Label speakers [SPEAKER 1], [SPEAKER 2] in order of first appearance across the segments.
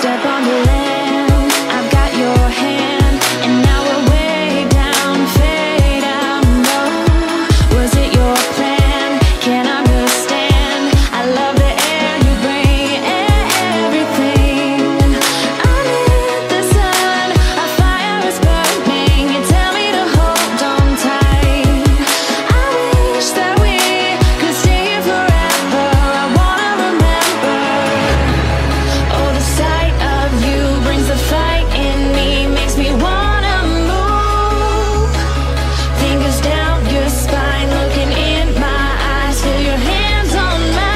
[SPEAKER 1] Step on the land, I've got your hand, and now we're way down, fade out, no. Was it your plan? Can't understand. I love the air you bring, everything. Underneath the sun, a fire is burning. You tell me to hold on tight. I wish that we could stay here forever. I wanna remember. Oh, the sight of you brings the fight in me, makes me wanna move. Fingers down your spine, looking in my eyes, feel your hands on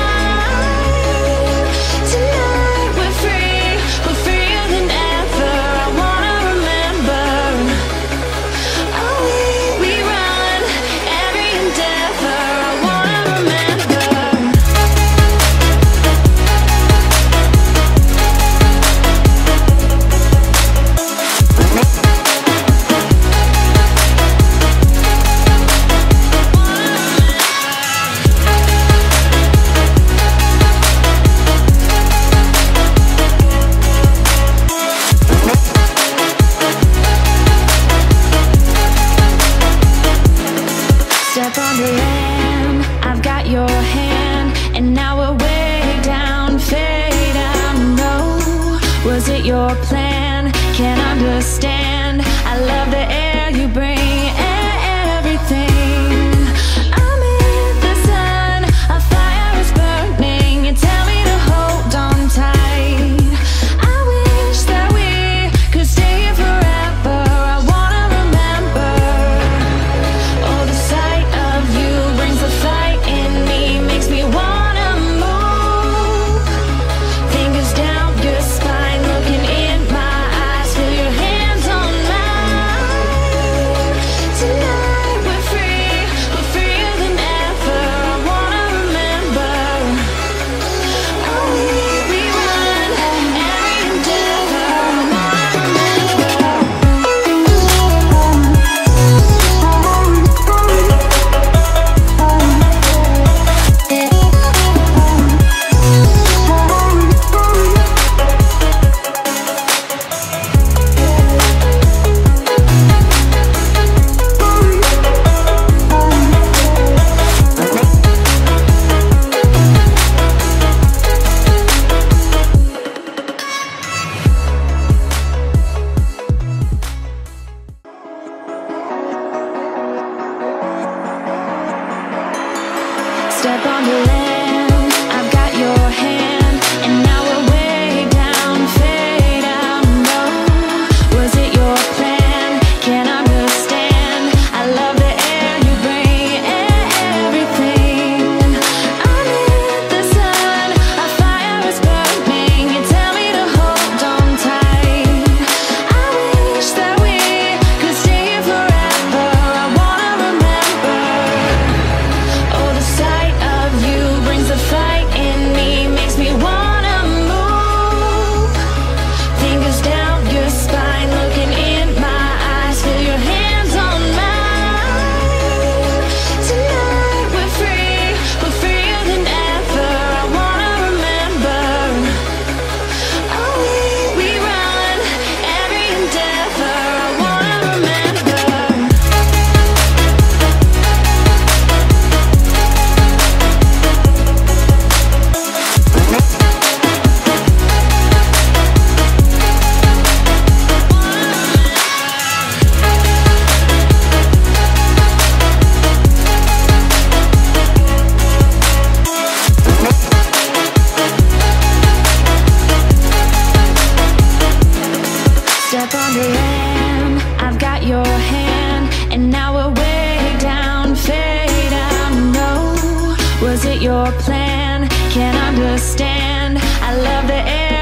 [SPEAKER 1] mine. Tonight we're free, we're freer than ever. I wanna remember. Oh, we run every endeavor. I wanna remember. Step on the land, I've got your hand, and now we're way down, fade out, no. Was it your plan? Can't understand. I love the air you bring, everything. I'm in the sun, a fire is burning. You tell me to hold on tight. I wish that we could stay here forever. I wanna remember. Oh, the sight of you brings the fight in me, makes me wanna move. Fingers down your spine, looking in my eyes, feel your hands on mine. Tonight we're free, we're freer than ever. I wanna remember. Oh, we run every endeavor. I wanna remember. Step on the land, I've got your hand, and now we're way down, fade out, no. Was it your plan? Can't understand. I love the air you bring, everything. Underneath the sun, a fire is burning. You tell me to hold on tight. I wish that we could stay here forever. I wanna remember. Oh, the sight of you brings the fight in me, makes me wanna move. Fingers down your spine, looking in my eyes, feel your hands on mine. Tonight we're free, we're freer than ever. I wanna remember. Oh, we run every endeavor. I wanna remember. Step on the land, I've got your hand, and now we're way down, fade out, no. Was it your plan? Can't understand. I love the air